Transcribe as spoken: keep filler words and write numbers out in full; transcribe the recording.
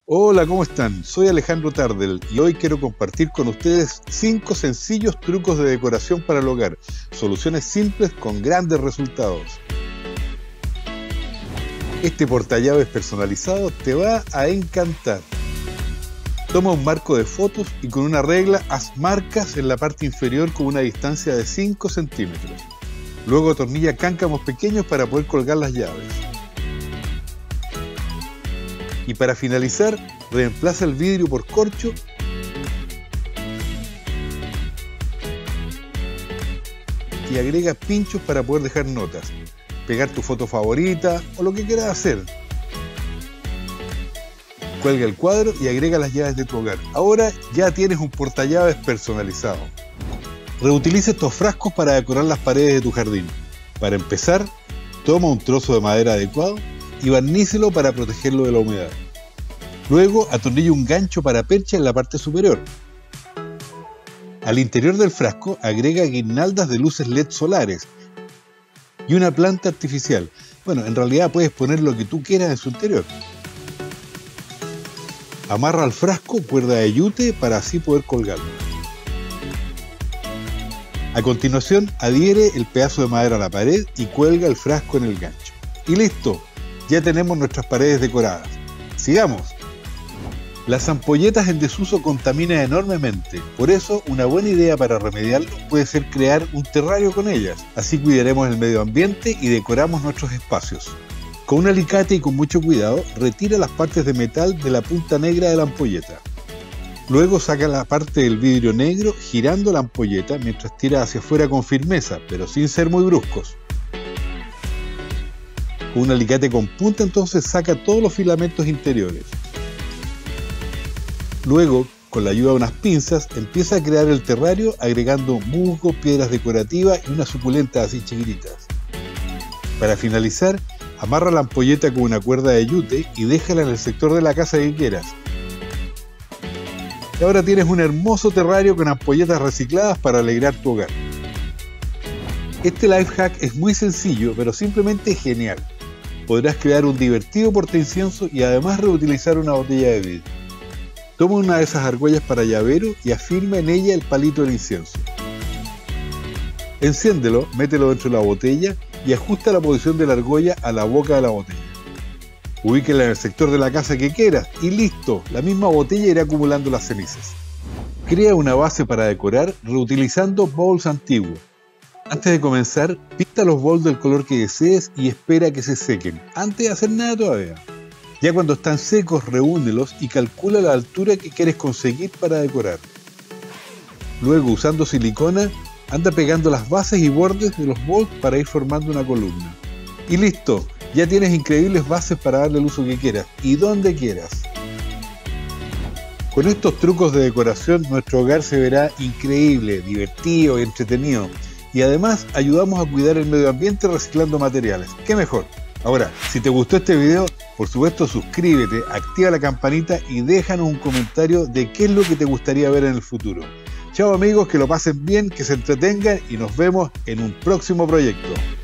Hola, ¿cómo están? Soy Alejandro Tardel y hoy quiero compartir con ustedes cinco sencillos trucos de decoración para el hogar. Soluciones simples con grandes resultados. Este portallaves personalizado te va a encantar. Toma un marco de fotos y con una regla haz marcas en la parte inferior con una distancia de cinco centímetros. Luego atornilla cáncamos pequeños para poder colgar las llaves. Y para finalizar, reemplaza el vidrio por corcho y agrega pinchos para poder dejar notas, pegar tu foto favorita o lo que quieras hacer. Cuelga el cuadro y agrega las llaves de tu hogar. Ahora ya tienes un portallaves personalizado. Reutiliza estos frascos para decorar las paredes de tu jardín. Para empezar, toma un trozo de madera adecuado y barnícelo para protegerlo de la humedad. Luego atornilla un gancho para percha en la parte superior. Al interior del frasco agrega guirnaldas de luces L E D solares y una planta artificial. Bueno, en realidad puedes poner lo que tú quieras en su interior. Amarra al frasco cuerda de yute para así poder colgarlo. A continuación adhiere el pedazo de madera a la pared y cuelga el frasco en el gancho. Y listo, ya tenemos nuestras paredes decoradas. ¡Sigamos! Las ampolletas en desuso contaminan enormemente, por eso una buena idea para remediarlo puede ser crear un terrario con ellas. Así cuidaremos el medio ambiente y decoramos nuestros espacios. Con un alicate y con mucho cuidado, retira las partes de metal de la punta negra de la ampolleta. Luego saca la parte del vidrio negro girando la ampolleta mientras tira hacia afuera con firmeza, pero sin ser muy bruscos. Con un alicate con punta entonces saca todos los filamentos interiores. Luego, con la ayuda de unas pinzas, empieza a crear el terrario agregando musgo, piedras decorativas y unas suculentas así chiquititas. Para finalizar, amarra la ampolleta con una cuerda de yute y déjala en el sector de la casa que quieras. Y ahora tienes un hermoso terrario con ampolletas recicladas para alegrar tu hogar. Este life hack es muy sencillo, pero simplemente genial. Podrás crear un divertido portaincienso y además reutilizar una botella de vidrio. Toma una de esas argollas para llavero y afirma en ella el palito del incienso. Enciéndelo, mételo dentro de la botella y ajusta la posición de la argolla a la boca de la botella. Ubíquela en el sector de la casa que quieras y listo, la misma botella irá acumulando las cenizas. Crea una base para decorar reutilizando bowls antiguos. Antes de comenzar, pinta los bowls del color que desees y espera que se sequen, antes de hacer nada todavía. Ya cuando están secos, reúnelos y calcula la altura que quieres conseguir para decorar. Luego, usando silicona, anda pegando las bases y bordes de los bowls para ir formando una columna. Y listo, ya tienes increíbles bases para darle el uso que quieras y donde quieras. Con estos trucos de decoración, nuestro hogar se verá increíble, divertido y entretenido. Y además, ayudamos a cuidar el medio ambiente reciclando materiales. ¿Qué mejor? Ahora, si te gustó este video, por supuesto suscríbete, activa la campanita y déjanos un comentario de qué es lo que te gustaría ver en el futuro. Chao amigos, que lo pasen bien, que se entretengan y nos vemos en un próximo proyecto.